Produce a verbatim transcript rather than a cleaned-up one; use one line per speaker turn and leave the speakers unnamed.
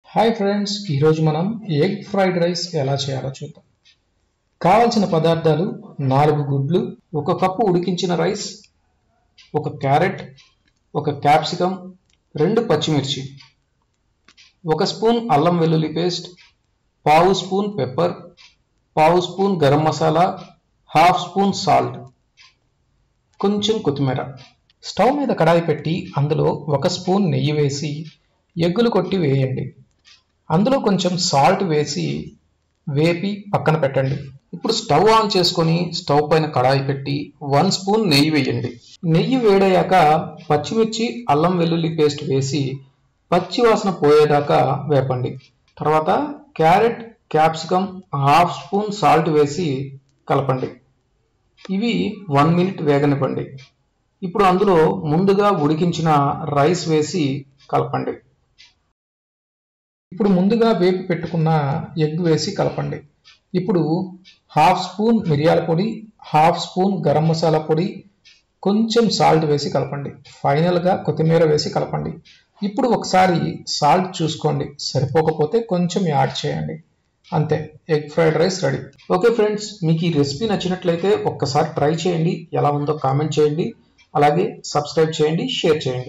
Hi friends, ఈరోజు మనం egg fried rice ఎలా చేయాలో చూద్దాం. కావాల్సిన పదార్థాలు నాలుగు గుడ్లు, ఒక కప్పు ఉడికించిన రైస్, ఒక క్యారెట్, ఒక క్యాప్సికమ్, రెండు పచ్చిమిర్చి, ఒక స్పూన్ అల్లం వెల్లుల్లి పేస్ట్, పావు స్పూన్ పెప్పర్, పావు spoon garam masala, half spoon salt, కొంచెం కొత్తిమీర. స్టవ్ మీద కడాయి పెట్టి అందులో ఒక స్పూన్ నెయ్యి వేసి ఎగ్గులు కొట్టి వేయండి. అందులో కొంచెం సాల్ట్ వేసి వేపి పక్కన పెట్టండి. ఇప్పుడు స్టవ్ ఆన్ చేసుకొని స్టవ్ పైన కడాయి పెట్టి వన్ స్పూన్ నెయ్యి వేయండి. నెయ్యి వేడయ్యాక పచ్చిమిర్చి అల్లం వెల్లుల్లి పేస్ట్ వేసి పచ్చి వాసన పోయేదాకా వేపండి. తర్వాత carrot, capsicum, half spoon salt వేసి కలపండి. ఇవి వన్ మినిట్ వేగనివ్వండి. ఇప్పుడు అందులో ముందుగా ఉడికించిన రైస్ వేసి కలపండి. ఇప్పుడు ముందుగా వేపి పెట్టుకున్న ఎగ్ వేసి కలపండి. ఇప్పుడు హాఫ్ స్పూన్ మిరియాల పొడి, హాఫ్ స్పూన్ గరం మసాలా పొడి, కొంచెం సాల్ట్ వేసి కలపండి. ఫైనల్గా కొత్తిమీర వేసి కలపండి. ఇప్పుడు ఒకసారి సాల్ట్ చూసుకోండి, సరిపోకపోతే కొంచెం యాడ్ చేయండి. అంతే, egg fried rice ready. Okay friends, మీకు ఈ రెసిపీ నచ్చినట్లయితే ఒక్కసారి ట్రై చేయండి. ఎలా ఉందో కామెంట్ చేయండి. అలాగే సబ్స్క్రైబ్ చేయండి, షేర్ చేయండి.